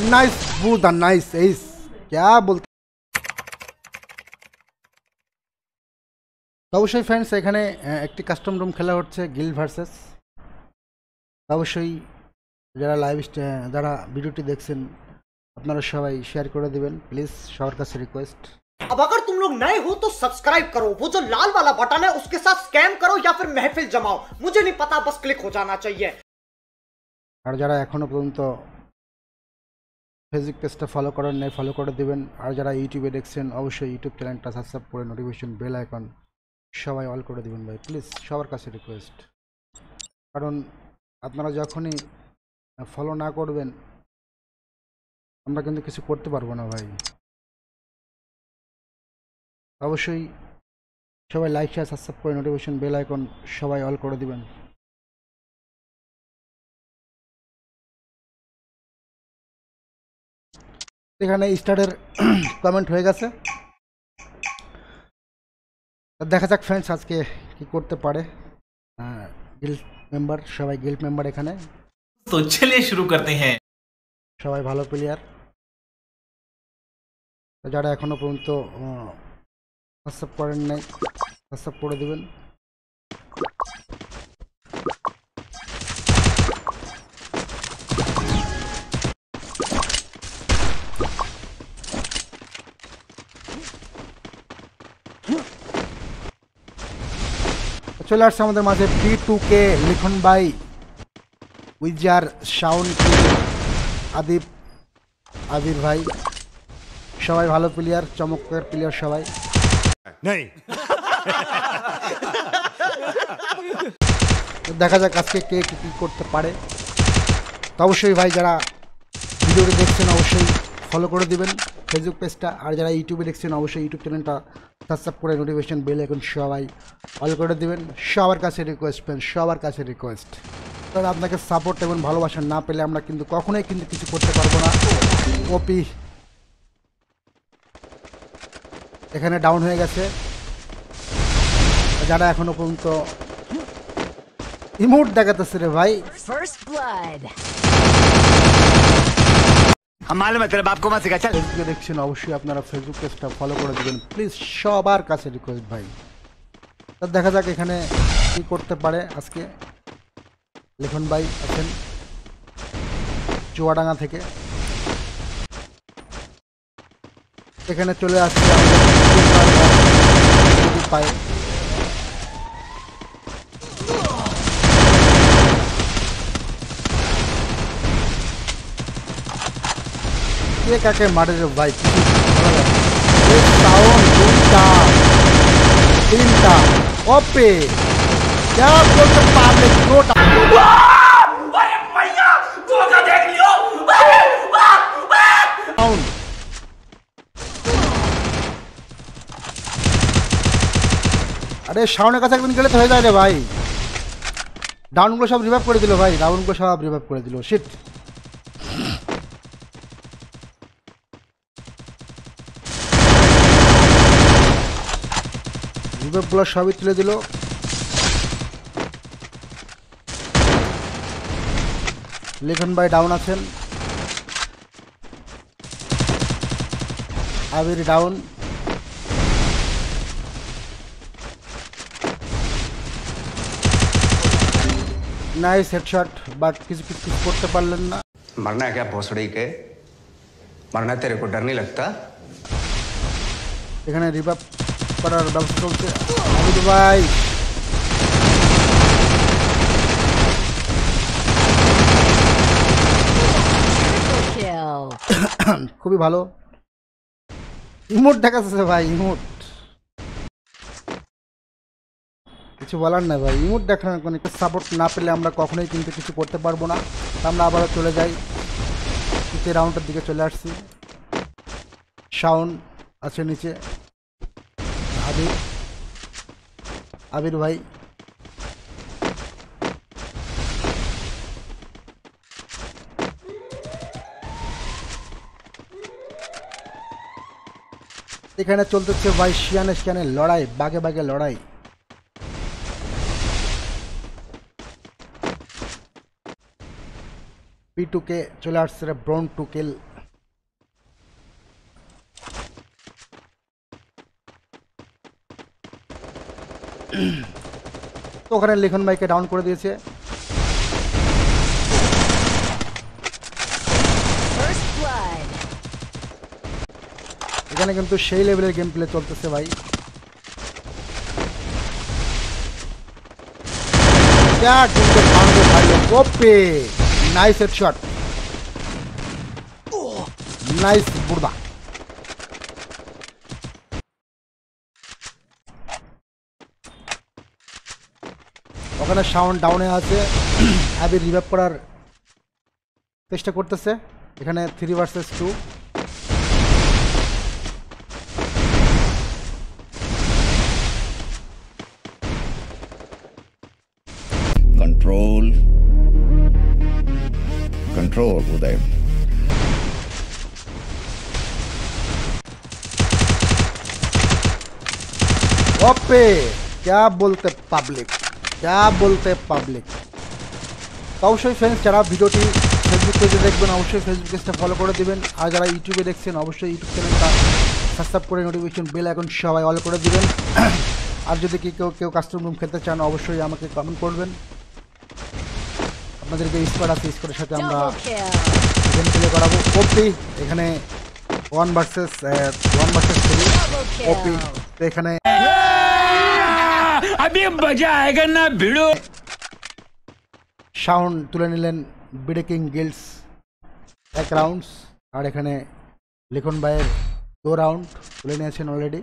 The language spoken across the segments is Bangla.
नाइस बुदा नाइस एस क्या बोलते অবশ্যই फ्रेंड्स এখানে একটি কাস্টম রুম খেলা হচ্ছে গিল্ড ভার্সেস অবশ্যই যারা লাইভ যারা ভিডিওটি দেখছেন আপনারা সবাই শেয়ার করে দিবেন প্লিজ সবার কাছে রিকোয়েস্ট अब अगर तुम लोग नए हो तो सब्सक्राइब करो वो जो लाल वाला बटन है उसके साथ स्कैम करो या फिर महफिल जमाओ मुझे नहीं पता बस क्लिक हो जाना चाहिए আর যারা এখনো পর্যন্ত ফেসবুক পেজটা ফলো করেন নাই ফলো করে দিবেন আর যারা ইউটিউবে দেখছেন অবশ্যই ইউটিউব চ্যানেলটা সাবস্ক্রাইব করে নোটিফিকেশন বেল আইকন সবাই অল করে দিবেন ভাই প্লিজ সবার কাছে রিকোয়েস্ট কারণ আপনারা যখনই ফলো না করবেন আমরা কিন্তু কিছু করতে পারবো না ভাই অবশ্যই সবাই লাইক শেয়ার সাবস্ক্রাইব করে নোটিফিকেশন বেল আইকন সবাই অল করে দিবেন এখানে স্টার্টের কমেন্ট হয়ে গেছে দেখা যাক फ्रेंड्स আজকে কি করতে পারে গিল্ড মেম্বার সবাই গিল্ড মেম্বার এখানে तो चलिए शुरू करते हैं সবাই ভালো প্লেয়ার যারা এখনো পর্যন্ত সাবস্ক্রাইব করেন নাই সাবস্ক্রাইব করে দিবেন চলে আসছে আমাদের মাঝে P2K লিখন ভাই উইজার শাউন আবির ভাই সবাই ভালো প্লেয়ার চমৎকার প্লেয়ার সবাই দেখা যাক আজকে কে কি করতে পারে তো অবশ্যই ভাই যারা ভিডিওটি দেখছেন অবশ্যই ফলো করে দিবেন ফেসবুক পেজটা আর যারা ইউটিউবে দেখছেন অবশ্যই ইউটিউব চ্যানেলটা সাবস্ক্রাইব করে নোটিফিকেশন বেল এখন সবাই অল করে দিবেন সবার কাছে রিকোয়েস্ট সবার কাছে রিকোয়েস্ট কারণ আপনাকে সাপোর্ট এবং ভালোবাসা না পেলে আমরা কিন্তু কখনোই কিন্তু কিছু করতে পারবো না ওপি এখানে ডাউন হয়ে গেছে যারা এখনো পর্যন্ত ইমোট দেখাতেছে রে ভাই First blood. हम मालूम है तेरे बाप को मत सिखा चल ফেসবুকে দেখছেন অবশ্যই আপনারা ফেসবুক পেজটা ফলো করে দিবেন প্লিজ সবার কাছে রিকোয়েস্ট ভাই তো দেখা যাক এখানে কি করতে পারে আজকে লিখন ভাই আছেন চুয়াডাঙ্গা থেকে এখানে চলে আসছে পায় কে কাকে মারে রে ভাই তিনটা ওপে क्या बोलते पाले छोटा अरे শাওনের কাছে একদিন গেলে তো হয়ে যায় রে ভাই ডাউনগুলো সব রিভাইভ করে দিল ভাই ডাউনগুলো সব রিভাইভ করে দিল শিট রিভাইভগুলো সবই তুলে দিল লিখন ভাই ডাউন আছেন আবির ডাউন नाइस हेडशॉट बात किसी करते पारलेन ना मरना है क्या भोसड़ी के मरना तेरे को डर नहीं लगता এখানে রিভাইভ করার ব্যবস্থা চলছে আবির ভাই খুবই ভালো ইমোট দেখাচ্ছে ভাই ইমোট কিছু বলার না ভাই ইমোট দেখানোর কোনো সাপোর্ট না পেলে আমরা কখনোই কিন্তু কিছু করতে পারবো না আমরা আবারও চলে যাই তৃতীয় রাউন্ডের দিকে চলে আসছি শাওন আছে নিচে আবির ভাই এখানে চলতেছে ভাই শিয়ানে লড়াই বাগে বাগে লড়াই P2K চলে আসছে ব্রাউন টু কিল তো ওখানে লিখন ভাইকে ডাউন করে দিয়েছে। এখানে কিন্তু সেই লেভেলের গেম প্লে চলতেছে ভাই। ওপে নাইস হেডশট, নাইস বুড়দা। ওখানে সাউন্ড ডাউনে আছে, আবির রিভাইভ করার চেষ্টা করতেছে। এখানে 3 ভার্সেস 2। Control. Control, Uday. ओपे क्या बोलते पब्लिक, क्या बोलते पब्लिक। তো অবশ্যই ফ্রেন্ডস, যারা ভিডিওটি ফেসবুক পেজে দেখবেন অবশ্যই ফেসবুক পেজটা ফলো করে দিবেন, আর যারা ইউটিউবে দেখছেন অবশ্যই ইউটিউব চ্যানেলটা সাবস্ক্রাইব করে নোটিফিকেশন বেল এখন সবাই অল করে দিবেন। আর যদি কেউ কাস্টম রুম খেলতে চান অবশ্যই আমাকে কমেন্ট করবেন। আপনাদেরকে স্কোয়াড আছে, স্কোয়াডের সাথে আমরা গেম প্লে করাবো। ওপি এখানে 1 ভার্সেস 3 ওপি। তো এখানে अभी मजा आएगा ना भिड़ो। সাউন্ড তুলে নিলেন বিডেকিং গিল্ডস 1 রাউন্ডস, আর এখানে লিখন ভাইয়ের 2 রাউন্ড তুলে নিয়েছেন অলরেডি।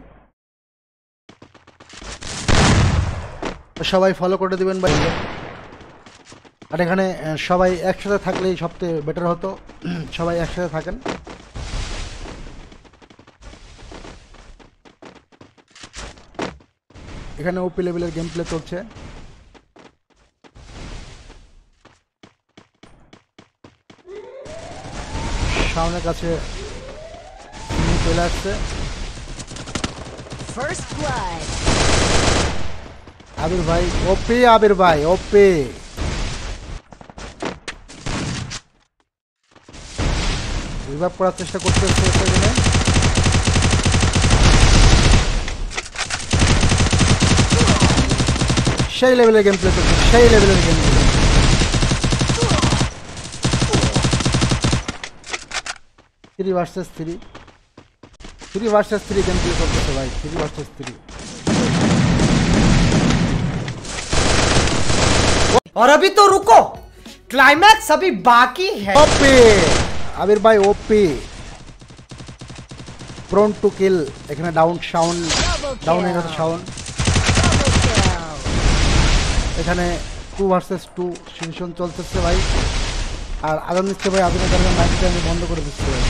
তো সবাই ফলো করে দেবেন ভাই। আর এখানে সবাই একসাথে থাকলেই সবচেয়ে বেটার হতো, সবাই একসাথে থাকেন। এখানে ওপি লেভেলের গেম প্লে চলছে। সামনের কাছে চলে আসছে আবির ভাই। ওপি আবির ভাই, ওপি। রিভাইভ করার চেষ্টা করতেছে এখানে। সেই লেভেলের গেম প্লে করছে, সেই লেভেলের game play. 3 versus 3 game play করতেছে ভাই। 3 ভার্সেস 3। और अभी तो रुको, क्लाइमैक्स अभी बाकी है। ওপি আবির ভাই, ওপি। Prone to kill. এখানে ডাউন সাউন্ড, ডাউন হয়ে গেছে সাউন্ড। এখানে 2 ভার্সেস 2 সিচুয়েশন চলতেছে ভাই। আর আগাম দিচ্ছে ভাই, আধুনিক কারণে মাইকটা আমি বন্ধ করে দিচ্ছি ভাই।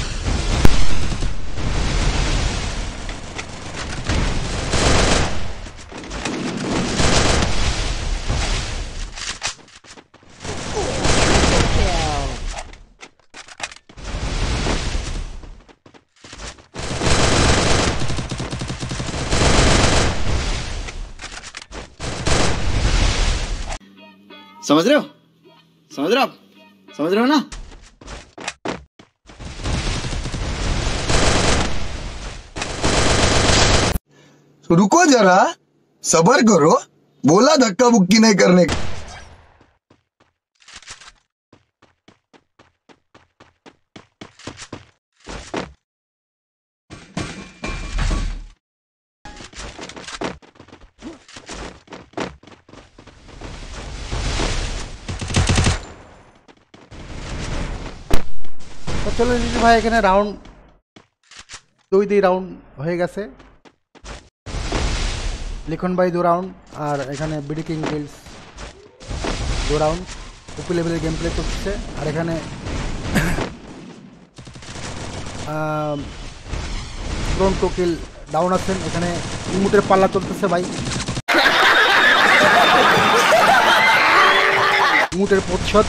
समझ रहे हो, समझ रहे हो आप, समझ रहे हो ना। रुको जरा, सबर करो, बोला धक्का बुक्की नहीं करने का। তো চলে এসেছি ভাই, এখানে রাউন্ড 2 রাউন্ড হয়ে গেছে। লিখন ভাই 2 রাউন্ড, আর এখানে BD king guilds 2 round. OP লেভেলের গেম প্লে করছে। আর এখানে প্রোন টু কিল ডাউন আছেন। এখানে ইমুটের পাল্লা চলতেছে ভাই। ইমুটের প্রচ্ছদ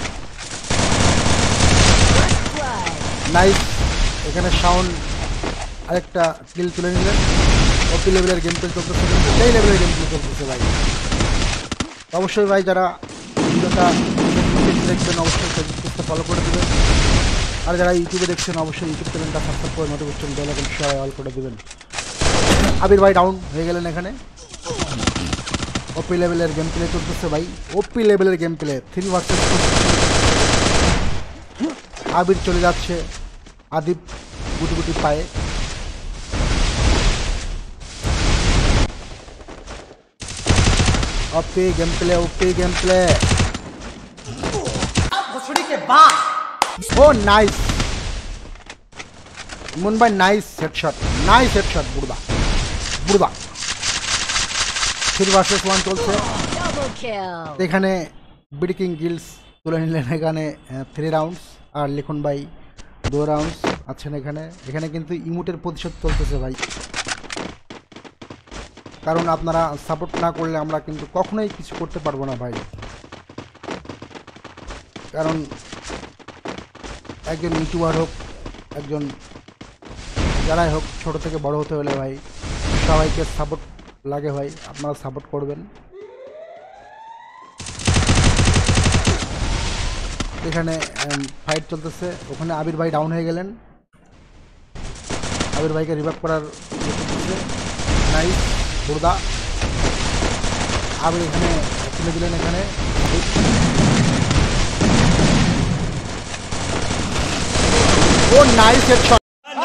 নাইস। এখানে সাউন্ড আরেকটা কিল তুলে নিলেন। ওপি লেভেলের গেম প্লে চলতেছে, সেই লেভেলের গেম প্লে চলতেছে ভাই। অবশ্যই ভাই, যারা ভিডিওটা দেখবেন অবশ্যই ফেসবুকটা ফলো করে দেবেন। আর যারা ইউটিউবে দেখছেন অবশ্যই ইউটিউব চ্যানেলটা সাবস্ক্রাইব করে নোটিফিকেশন বেল আইকন সবাই অল করে দেবেন। আবির ভাই ডাউন হয়ে গেলেন এখানে। ওপি লেভেলের গেম প্লে চলতেছে ভাই, ওপি লেভেলের গেম প্লে 3 ভার্সেস 2। আবির চলে যাচ্ছে আদিপ গুটি গুটি পায়ে। OP game play, OP game play. भोसड़ी के बाद ও নাইস ইমন ভাই, নাইস হেডশট, নাইস হেডশট। বুড়দা বুড়দা 3 ভার্সেস 1 চলছে। এখানে ব্রেকিং গিলস তুলে নিলেন এখানে 3 রাউন্ডস, আর লিখন ভাই 2 রাউন্ডস আছেন এখানে। এখানে কিন্তু ইমোটের প্রতিশোধ চলতেছে ভাই, কারণ আপনারা সাপোর্ট না করলে আমরা কিন্তু কখনোই কিছু করতে পারবো না ভাই। কারণ একজন ইউটিউবার হোক, একজন যারাই হোক, ছোট থেকে বড় হতে হলে ভাই সবাইকে সাপোর্ট লাগে ভাই। আপনারা সাপোর্ট করবেন। এখানে ফাইট চলতেছে, ওখানে আবির ভাই ডাউন হয়ে গেলেন। আবির ভাইকে রিভাইভ করার নাইস বুড়দা। আবির এখানে তুলে দিলেন এখানে। ও nice headshot.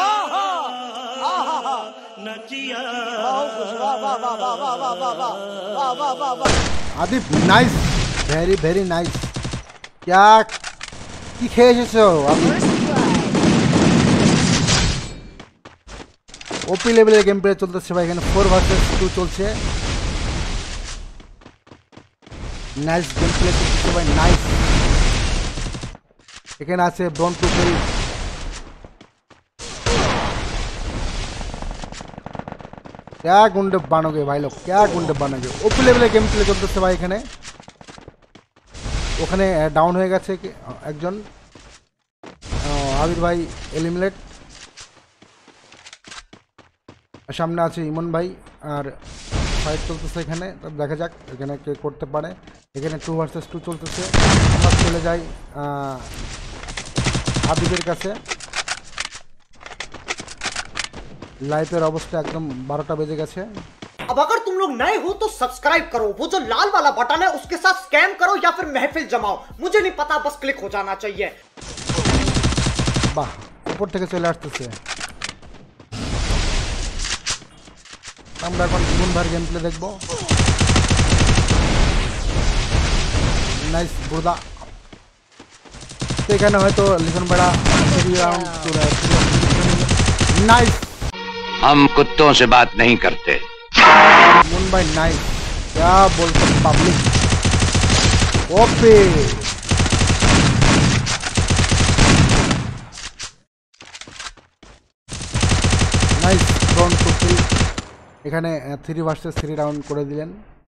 Adip nice, very very nice. क्या কি খেয়ে এসেছো আদিপ? ওপি লেভেলের গেম প্লে চলতেছে ভাই, এখানে 4 ভার্সেস 2 চলছে। নাইস গেম প্লে চলতেছে ভাই, নাইস। এখানে আছে ব্রন টু কিল। क्या गुंडे बनोगे भाई लोग, क्या गुंडे बनोगे। ओपी लेवले गेम प्ले চলতেছে ভাই এখানে। ওখানে ডাউন হয়ে গেছে একজন, আবির ভাই এলিমিনেট। সামনে আছে ইমন ভাই, আর ফাইট চলতেছে এখানে। দেখা যাক এখানে কে করতে পারে। এখানে 2 ভার্সেস 2 চলতেছে। আমরা চলে যাই আবিরের কাছে। লাইভের অবস্থা একদম 12টা বেজে গেছে। अब अगर तुम लोग नए हो तो सब्सक्राइब करो, वो जो लाल वाला बटन है उसके साथ स्कैम करो या फिर महफिल जमाओ, मुझे नहीं पता, बस क्लिक हो जाना चाहिए। বাহ, উপর থেকে চলে আসতেছে। আমরা এখন ইমন ভাইয়ের গেম প্লে দেখবো। নাইস বুড়দা। তো এখানে হয়তো লিখন বেড়া নাইস। हम कुत्तों से बात नहीं करते। ইমন ভাই নাইস। क्या बोलते पब्लिक। ओपे নাইস ফ্রন্ট টু কিল। এখানে 3 ভার্সেস 3 রাউন্ড করে দিলেন।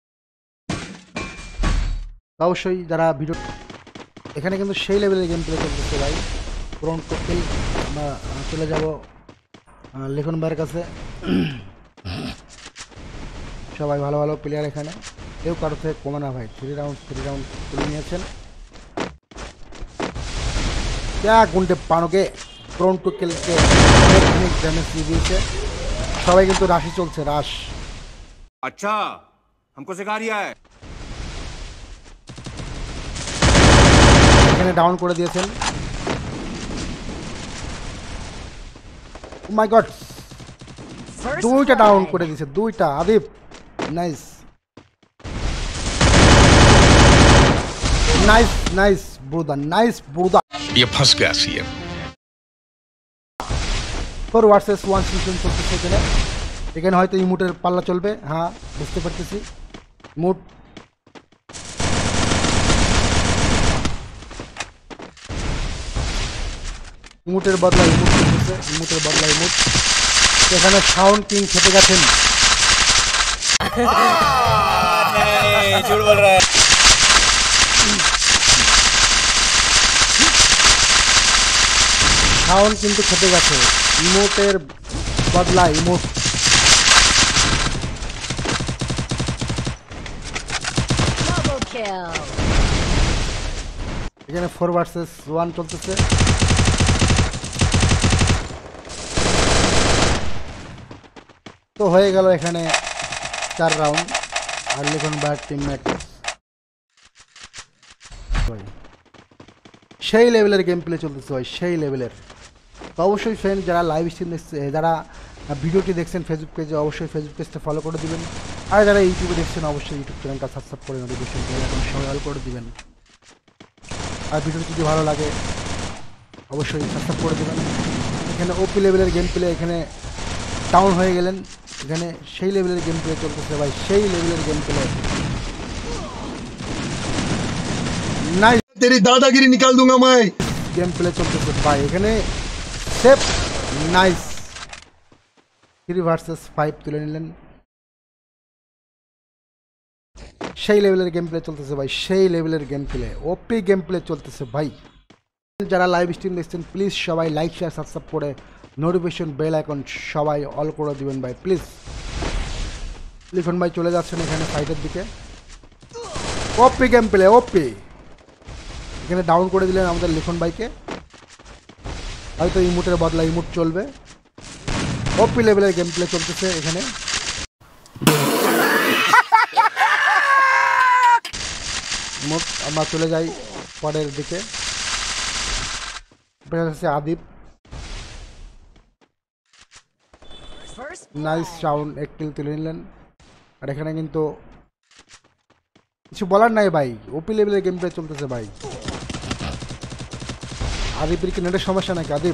অবশ্যই যারা ভিডিও, এখানে কিন্তু সেই লেভেলের গেম প্লে করতেছে ভাই। Front two kill. আমরা চলে যাব লিখন ভাইয়ের কাছে। সবাই ভালো ভালো প্লেয়ার এখানে, কেউ কারো থেকে কমে না ভাই। 3 রাউন্ড তুলে নিয়েছেন। क्या गुंडे पानोगे। ফ্রন্ট টু কিলকে অনেক ড্যামেজ দিয়েছে। সবাই কিন্তু রাশি চলছে, রাশ। अच्छा हमको सिखा रिया है। এখানে ডাউন করে দিয়েছেন। ও মাই গড, 2টা ডাউন করে দিয়েছে, 2টা। আদিপ নাইস নাইস নাইস বুড়দা, নাইস বুড়দা। ये फंस गया सीएम। 4 ভার্সেস 1 সিজন চলতেছে এখানে। এখানে হয়তো ইমোটের পাল্লা চলবে, হ্যাঁ বুঝতে পারতেছি। ইমোট ইমোটের বদলা ইমোট চলতেছে, ইমোটের বদলা ইমোট। এখানে সাউন্ড কিং খেতে গেছেন। झूठ बोल रहा है। সাউন্ড কিন্তু খেতে গেছে। ইমোটের বদলা ইমোট। এখানে 4 ভার্সেস 1 চলতেছে। তো হয়ে গেল এখানে 4 রাউন্ড। আর লিখন ভাই টিমমেট ভাই সেই লেভেলের গেম প্লে চলতেছে ভাই, সেই লেভেলের। তো অবশ্যই ফ্রেন্ড যারা লাইভ স্ট্রিম দেখছে, যারা ভিডিওটি দেখছেন ফেসবুক পেজে, অবশ্যই ফেসবুক পেজটা ফলো করে দিবেন। আর যারা ইউটিউবে দেখছেন অবশ্যই ইউটিউব চ্যানেলটা সাবস্ক্রাইব করে নোটিফিকেশন বেল আইকন সবাই অল করে দিবেন। আর ভিডিওটি যদি ভালো লাগে অবশ্যই সাবস্ক্রাইব করে দেবেন। এখানে ওপি লেভেলের গেম প্লে, এখানে ডাউন হয়ে গেলেন, এখানে সেই লেভেলের গেম প্লে চলতেছে ভাই, সেই লেভেলের গেম প্লে। নাইস तेरी दादागिरी निकाल दूंगा मैं। গেম প্লে চলতেছে ভাই, এখানে সেফ নাইস 3 ভার্সেস 5 তুলে নিলেন। সেই লেভেলের গেম প্লে চলতেছে ভাই, সেই লেভেলের game play, OP game play চলতেছে ভাই। যারা লাইভ স্ট্রিম দেখছেন প্লিজ সবাই লাইক শেয়ার সাবস্ক্রাইব করে নোটিফিকেশন বেল আইকন সবাই অল করে দিবেন ভাই প্লিজ। লিখন ভাই চলে যাচ্ছেন এখানে ফাইটের দিকে। OP game play, OP. এখানে ডাউন করে দিলেন আমাদের লিখন ভাইকে, হয়তো ইমোটের বদলা ইমোট চলবে। ওপি লেভেলের গেম প্লে চলতেছে এখানে। ইমোট আমরা চলে যাই পরের দিকে। আদিপ নাইস সাউন্ড, এক কিল তুলে নিলেন। আর এখানে কিন্তু কিছু বলার নাই ভাই, ওপি লেভেলের গেম প্লে চলতেছে ভাই। আদিপের কি নেটের সমস্যা নাকি আদিপ?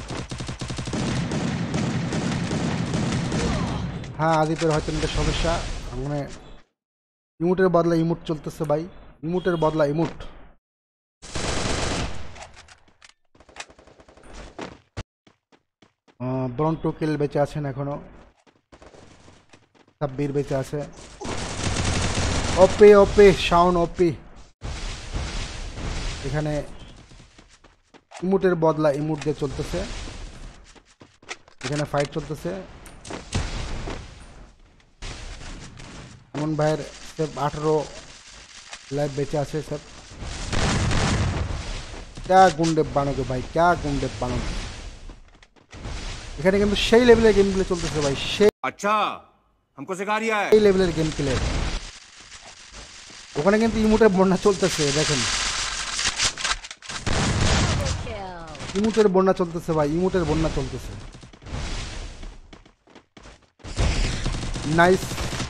হ্যাঁ আদিপের হয়তো নেটের সমস্যা, মানে ইমোটের বদলা ইমোট চলতেছে ভাই, ইমোটের বদলা ইমোট। ব্রন 2 কিল বেঁচে আছেন এখনো, সাব্বির বেঁচে আছে। OP OP sound OP. এখানে ইমোটের বদলা ইমোট দিয়ে চলতেছে, এখানে ফাইট চলতেছে। এমন ভাইয়ের সব 18 লাইভ বেঁচে আছে সব। ক্যা গুন্ডে বানোগে ভাই, ক্যা গুন্ডে বানোগে। এখানে কিন্তু সেই লেভেলের গেম প্লে চলতেছে ভাই, সেই अच्छा हमको सिखा रिया है। লেভেলের গেম প্লে। ওখানে কিন্তু ইমোটের বন্যা চলতেছে, দেখেন ইমোটের বন্যা চলতেছে ভাই, ইমোটের বন্যা চলতেছে। নাইস।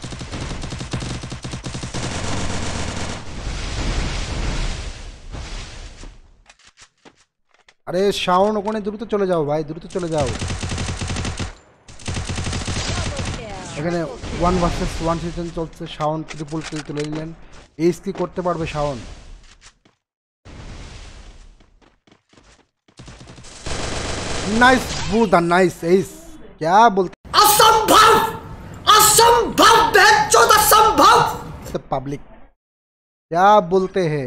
আরে শাওন ওখানে দ্রুত চলে যাও ভাই, দ্রুত চলে যাও। এখানে 1 ভার্সেস 1 সিজন চলছে, শাওন ট্রিপল কিল তুলে নিলেন। এইস কি করতে পারবে শাওন? नाइस बूदा नाइस एस, क्या बोलते असंभव, असंभव बेचौद असंभव। पब्लिक क्या बोलते हैं।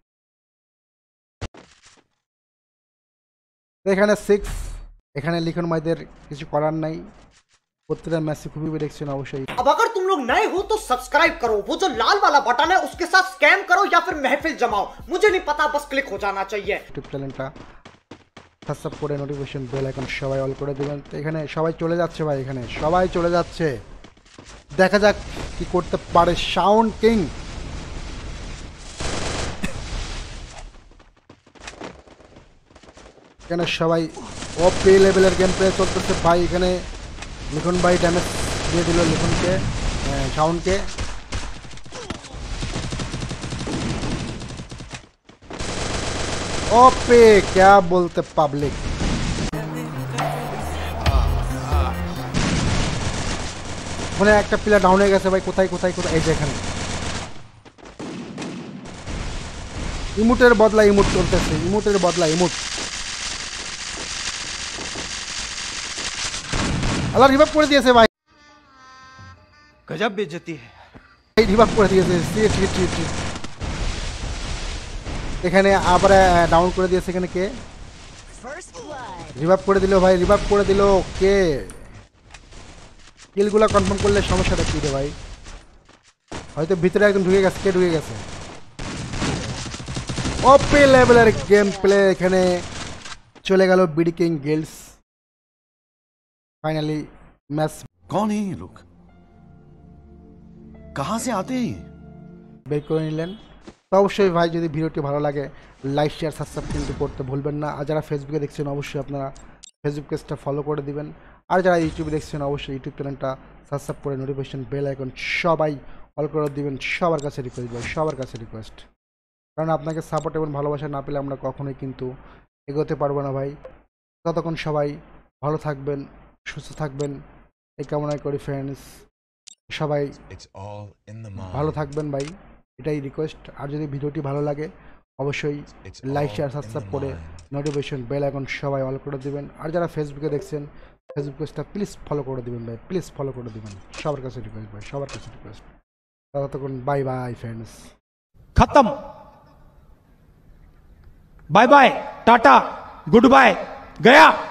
এখানে 6, এখানে লিখন ভাইদের কিছু করার নাই, প্রত্যেকটা ম্যাচে খুবই দেখছেন অবশ্যই। अब अगर तुम लोग नए हो तो सब्सक्राइब करो, वो जो लाल वाला बटन है उसके साथ स्कैम करो या फिर महफिल जमाओ, मुझे नहीं पता, बस क्लिक हो जाना चाहिए। ইউটিউব চ্যানেলটা সাবস্ক্রাইব করে নোটিফিকেশন বেল আইকন সবাই অল করে দেবেন। তো এখানে সবাই চলে যাচ্ছে ভাই, এখানে সবাই চলে যাচ্ছে, দেখা যাক কি করতে পারে সাউন্ড কিং। এখানে সবাই ওপি লেভেলের গেম প্লে চলতেছে ভাই। এখানে লিখন ভাই ড্যামেজ দিয়ে দিল লিখনকে, সাউন্ডকে। ओपे क्या बोलते पब्लिक। ওখানে একটা প্লেয়ার ডাউন হয়ে গেছে ভাই, কোথায় কোথায় কোথায়, এই যে এখানে। ইমোটের বদলা ইমোট চলতেছে, ইমোটের বদলা ইমোট। আল্লাহ রিভাইভ করে দিয়েছে ভাই, गजब बेइज्जती है। রিভাইভ করে দিয়েছে। এখানে আবার ডাউন করে দিয়েছে, এখানে কে রিভাইভ করে দিল ভাই, রিভাইভ করে দিল কে? কিলগুলো কনফার্ম করলে সমস্যাটা কি রে ভাই? হয়তো ভিতরে একদম ঢুকে গেছে, কে ঢুকে গেছে? ওপি লেভেলের গেম প্লে এখানে চলে গেল BD king guilds. Finally match. कौन है ये लोग? कहाँ से आते हैं? বের করে নিলেন। তো অবশ্যই ভাই যদি ভিডিওটি ভালো লাগে লাইক শেয়ার সাবস্ক্রাইব কিন্তু করতে ভুলবেন না। আর যারা ফেসবুকে দেখছেন অবশ্যই আপনারা ফেসবুক পেজটা ফলো করে দিবেন। আর যারা ইউটিউবে দেখছেন অবশ্যই ইউটিউব চ্যানেলটা সাবস্ক্রাইব করে নোটিফিকেশন বেল আইকন সবাই অল করে দিবেন। সবার কাছে রিকোয়েস্ট ভাই, সবার কাছে রিকোয়েস্ট, কারণ আপনাকে সাপোর্ট এবং ভালোবাসা না পেলে আমরা কখনোই কিন্তু এগোতে পারবো না ভাই। ততক্ষণ সবাই ভালো থাকবেন, সুস্থ থাকবেন এই কামনাই করি ফ্রেন্ডস। সবাই ভালো থাকবেন ভাই, এটাই রিকোয়েস্ট। আর যদি ভিডিওটি ভালো লাগে অবশ্যই লাইক শেয়ার সাবস্ক্রাইব করে নোটিফিকেশন বেল আইকন সবাই অল করে দিবেন। আর যারা ফেসবুকে দেখছেন ফেসবুক পেজটা প্লিজ ফলো করে দিবেন ভাই, প্লিজ ফলো করে দিবেন। সবার কাছে রিকোয়েস্ট ভাই, সবার কাছে রিকোয়েস্ট। ততক্ষণ বাই বাই फ्रेंड्स। खत्म, बाय बाय, टाटा, गुड बाय, गया।